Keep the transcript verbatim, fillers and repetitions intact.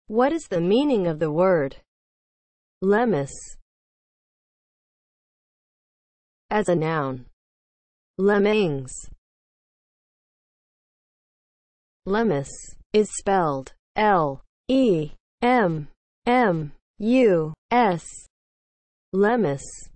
What is the meaning of the word lemmus as a noun? Lemmings. Lemmus is spelled L E M M U S. Lemmus